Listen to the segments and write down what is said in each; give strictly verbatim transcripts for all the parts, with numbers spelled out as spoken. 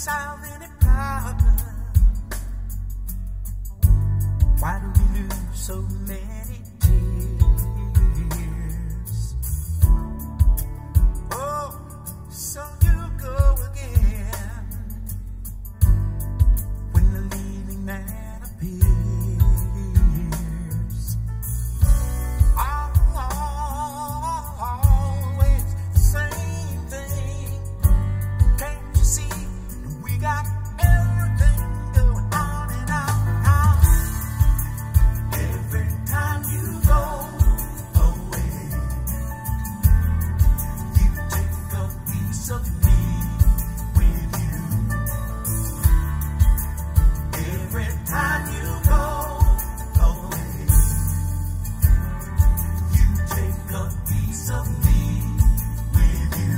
solve any problem. Why do we lose so many tears? Oh, so you go again when the leaving man appears. Always the same thing. Can't you see we got everything going on and on? Every time you go away, you take a piece of me with you. Every time you go away, you take a piece of me with you.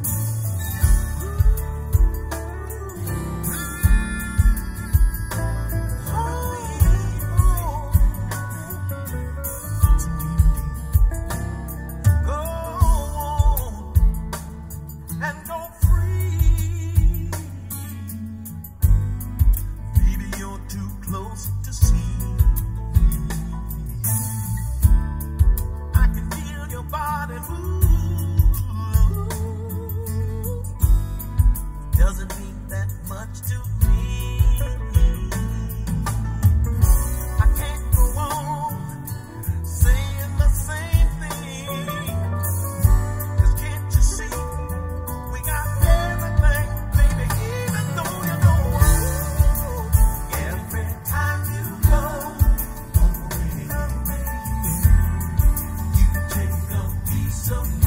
Go on and go free. Maybe you're too close to see. I can feel your body move. Doesn't mean that much to me. I can't go on saying the same thing. 'Cause can't you see we got everything, baby, even though you know every time you go away, you take a piece of me.